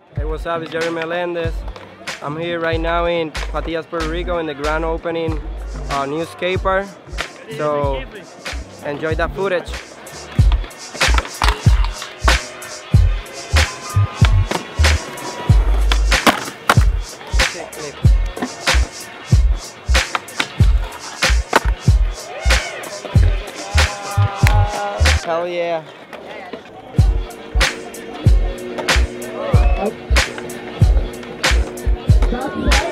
Hey, what's up? It's Yariel Melendez. I'm here right now in Patillas, Puerto Rico in the grand opening new skate park. So enjoy that footage. Hell yeah. That's right.